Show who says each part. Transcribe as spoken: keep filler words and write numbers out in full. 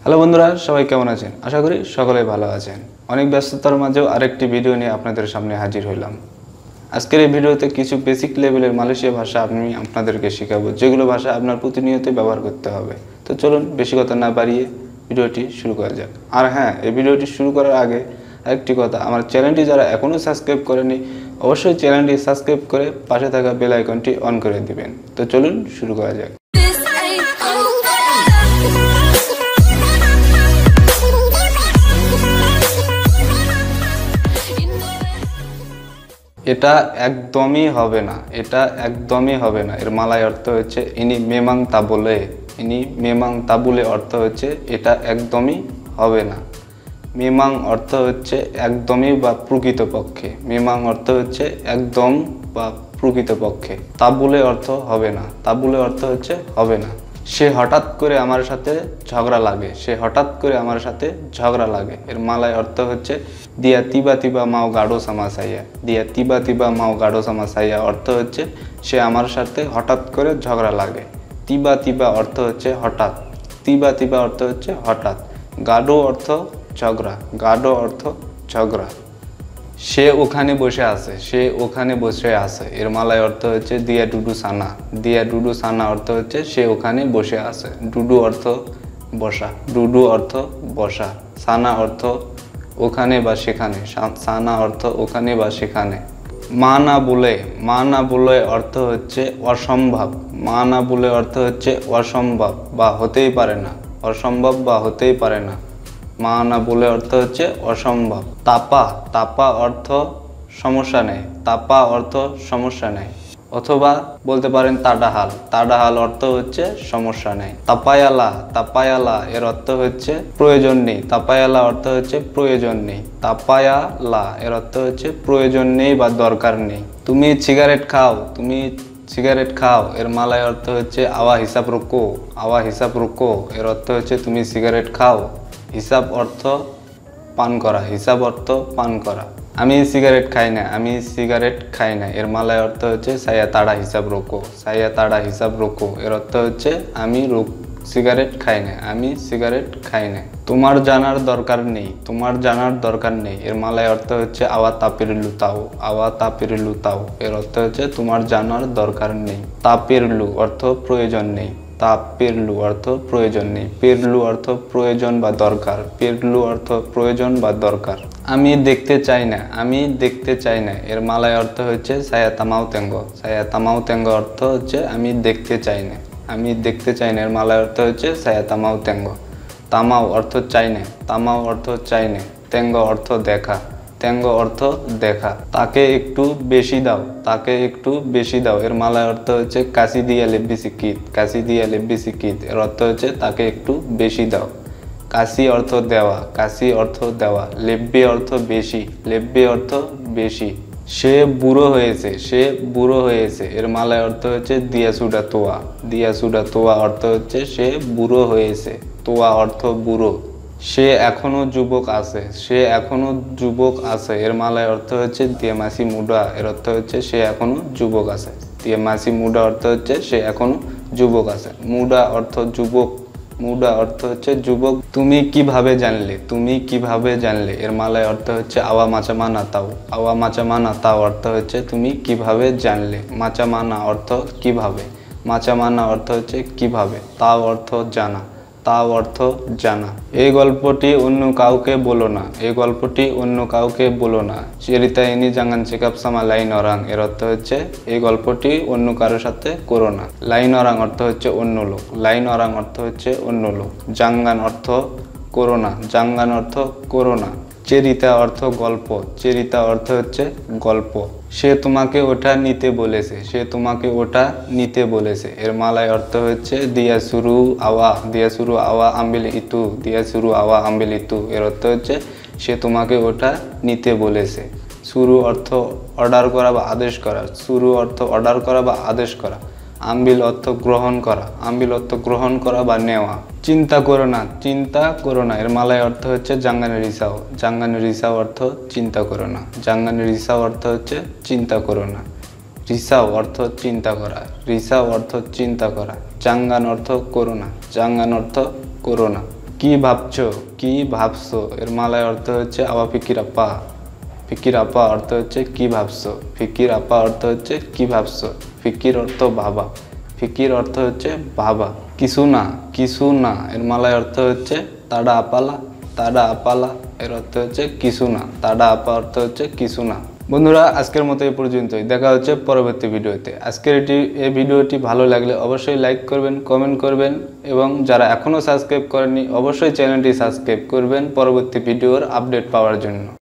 Speaker 1: Hello বন্ধুরা, সবাই কেমন আছেন? আশা করি সকলেই ভালো আছেন। অনেক ব্যস্ততার মাঝেও আরেকটি ভিডিও নিয়ে আপনাদের সামনে হাজির হইলাম। আজকের এই ভিডিওতে কিছু বেসিক লেভেলের মালয়েশিয়া ভাষা আমি আপনাদেরকে শেখাবো, যেগুলো ভাষা আপনার প্রতিনিয়ত ব্যবহার করতে হবে। তো চলুন বেশি কথা না বাড়িয়ে ভিডিওটি শুরু করা যাক। আর হ্যাঁ, এই ভিডিওটি শুরু করার আগে আরেকটি কথা, আমার চ্যানেলটি যারা এখনও সাবস্ক্রাইব করেনি অবশ্যই চ্যানেলটি সাবস্ক্রাইব করে পাশে থাকা বেল আইকনটি অন করে দিবেন। তো চলুন শুরু করা যাক। এটা একদমই হবে না, এটা একদমই হবে না এর মালয় অর্থ হচ্ছে ইনি মেমাং তাবলে। ইনি মেমাং তাবুলে অর্থ হচ্ছে এটা একদমই হবে না। মেমাং অর্থ হচ্ছে একদমই বা প্রকৃতপক্ষে। মেমাং অর্থ হচ্ছে একদম বা প্রকৃতপক্ষে। তাবুলে অর্থ হবে না। তাবুলে অর্থ হচ্ছে হবে না। সে হঠাৎ করে আমার সাথে ঝগড়া লাগে। সে হঠাৎ করে আমার সাথে ঝগড়া লাগে এর মালয় অর্থ হচ্ছে দিয়া তিবা তিবা মাও গাঢ় সামাসাইয়া। দিয়া তিবা তিবা মাও গাঢ় সামাসাইয়া অর্থ হচ্ছে সে আমার সাথে হঠাৎ করে ঝগড়া লাগে। তিবা তিবা অর্থ হচ্ছে হঠাৎ। তিবা তিবা অর্থ হচ্ছে হঠাৎ। গাঢ় অর্থ ঝগড়া। গাঢ় অর্থ ঝগড়া। সে ওখানে বসে আছে। সে ওখানে বসে আছে এর মালয় অর্থ হচ্ছে দিয়া ডুডু সানা। দিয়া ডুডু সানা অর্থ হচ্ছে সে ওখানে বসে আছে। ডুডু অর্থ বসা। ডুডু অর্থ বসা। সানা অর্থ ওখানে বা সেখানে। সানা অর্থ ওখানে বা সেখানে। মা না বলে। মা না বলে অর্থ হচ্ছে অসম্ভব। মা না বলে অর্থ হচ্ছে অসম্ভব বা হতেই পারে না। অসম্ভব বা হতেই পারে না। মা না বলে অর্থ হচ্ছে অসম্ভব। তাপা। তাপা অর্থ সমস্যা নেই। তাপা অর্থ সমস্যা নেই। অথবা বলতে পারেন তাডাহাল। তাডাহাল অর্থ হচ্ছে সমস্যা নেই। তাপায়ালা। তাপায়ালা এর অর্থ হচ্ছে প্রয়োজন নেই। তাপায়ালা অর্থ হচ্ছে প্রয়োজন নেই। তাপায়ালা এর অর্থ হচ্ছে প্রয়োজন নেই বা দরকার নেই। তুমি সিগারেট খাও। তুমি সিগারেট খাও এর মালয় অর্থ হচ্ছে আওয়া হিসাব রুকো। আওয়া হিসাব রুকো এর অর্থ হচ্ছে তুমি সিগারেট খাও। হিসাব অর্থ পান করা। হিসাব অর্থ পান করা। আমি সিগারেট খাই না। আমি সিগারেট খাই না এর মালয় অর্থ হচ্ছে সায়া তাড়া হিসাব রোকো। সায়া তাড়া হিসাব রোকো এর অর্থ হচ্ছে আমি সিগারেট খাই না। আমি সিগারেট খাই না। তোমার জানার দরকার নেই। তোমার জানার দরকার নেই এর মালয় অর্থ হচ্ছে আওয়া তাপির লুতাও। আওয়া তাপির লুতাও এর অর্থ হচ্ছে তোমার জানার দরকার নেই। তাপির লু অর্থ প্রয়োজন নেই। তা পেরলু অর্থ প্রয়োজন নেই। পেরলু অর্থ প্রয়োজন বা দরকার। পেরলু অর্থ প্রয়োজন বা দরকার। আমি দেখতে চাই না। আমি দেখতে চাই না এর মালয় অর্থ হচ্ছে সায়া তামাও তেঙ্গ। সায়া তামাও তেঙ্গ অর্থ হচ্ছে আমি দেখতে চাই না। আমি দেখতে চাই না এর মালয় অর্থ হচ্ছে সায়া তামাও তেঙ্গ। তামাও অর্থ চাই না। তামাও অর্থ চাই না। তেঙ্গ অর্থ দেখা। তেঙ্গ অর্থ দেখা। তাকে একটু বেশি দাও। তাকে একটু বেশি দাও এর মালয় অর্থ হচ্ছে কাশি দিয়া লেব্বি সিকিত। কাশি দিয়া লেব্বি সিকিত এর অর্থ হচ্ছে তাকে একটু বেশি দাও। কাশি অর্থ দেওয়া। কাশি অর্থ দেওয়া। লেব্বি অর্থ বেশি। লেব্বি অর্থ বেশি। সে বুড়ো হয়েছে। সে বুড়ো হয়েছে এর মালয় অর্থ হচ্ছে দিয়া সুডা তোয়া। দিয়া সুডা তোয়া অর্থ হচ্ছে সে বুড়ো হয়েছে। তোয়া অর্থ বুড়ো। সে এখনো যুবক আছে। সে এখনো যুবক আছে এর মালয় অর্থ হচ্ছে দিয়ে মাসি মুডা এর অর্থ হচ্ছে সে এখনো যুবক আছে। দিয়ে মাসি মুডা অর্থ হচ্ছে সে এখনো যুবক আছে। মুডা অর্থ যুবক। মুডা অর্থ হচ্ছে যুবক। তুমি কিভাবে জানলে। তুমি কিভাবে জানলে এর মালয় অর্থ হচ্ছে আওয়া মাচামানা তাও। আওয়া মাচামানা তাও অর্থ হচ্ছে তুমি কিভাবে জানলে। মাচামানা অর্থ কিভাবে। মাচামানা অর্থ হচ্ছে কিভাবে। তাও অর্থ জানা। তাও অর্থ জানা। এই গল্পটি অন্য কাউকে বলো না। এই গল্পটি অন্য কাউকে বলো না। চেরিতা ইনি জাঙ্গান চেকআপ সামা লাইন অরাং এর অর্থ হচ্ছে এই গল্পটি অন্য কারোর সাথে করো না। লাইন অরাং অর্থ হচ্ছে অন্য লোক। লাইন অরাং অর্থ হচ্ছে অন্য লোক। জাঙ্গান অর্থ করো না। জাঙ্গান অর্থ করো না। চেরিতা অর্থ গল্প। চেরিতা অর্থ হচ্ছে গল্প। সে তোমাকে ওটা নিতে বলেছে। সে তোমাকে ওটা নিতে বলেছে এর মালয় অর্থ হচ্ছে দিয়া শুরু আওয়া। দিয়া শুরু আওয়া আম্বিল ইতু। দিয়া শুরু আওয়া আম্বিল ইতু এর অর্থ হচ্ছে সে তোমাকে ওটা নিতে বলেছে। শুরু অর্থ অর্ডার করা বা আদেশ করা। শুরু অর্থ অর্ডার করা বা আদেশ করা। আম্বিল অর্থ গ্রহণ করা। আম্বিল অর্থ গ্রহণ করা বা নেওয়া। চিন্তা করো না। চিন্তা করো না এর মালয় অর্থ হচ্ছে জাঙ্গান রিসাও। জাঙ্গান রিসাও অর্থ চিন্তা করো না। জাঙ্গান রিসাও অর্থ হচ্ছে চিন্তা করো না। রিসাও অর্থ চিন্তা করা। রিসাও অর্থ চিন্তা করা। জাঙ্গান অর্থ করো না। জাঙ্গান অর্থ করো না। কি ভাবছো, কি ভাবছো এর মালায় অর্থ হচ্ছে আওয়া ফিকির আপা। ফিকির আপা অর্থ হচ্ছে কি ভাবছো, ফিকির আপা অর্থ হচ্ছে কি ভাবছো, ফিকির অর্থ ভাবা, ফিকির অর্থ হচ্ছে ভাবা। কিছু না, কিছু না এর মালায় অর্থ হচ্ছে তাডা আপালা, তাডা আপালা এর অর্থ হচ্ছে কিছু না, তাডা আপা অর্থ হচ্ছে কিছু না। বন্ধুরা আজকের মতো এই পর্যন্তই, দেখা হচ্ছে পরবর্তী ভিডিওতে। আজকের এটি এই ভিডিওটি ভালো লাগলে অবশ্যই লাইক করবেন, কমেন্ট করবেন এবং যারা এখনও সাবস্ক্রাইব করেননি অবশ্যই চ্যানেলটি সাবস্ক্রাইব করবেন পরবর্তী ভিডিওর আপডেট পাওয়ার জন্য।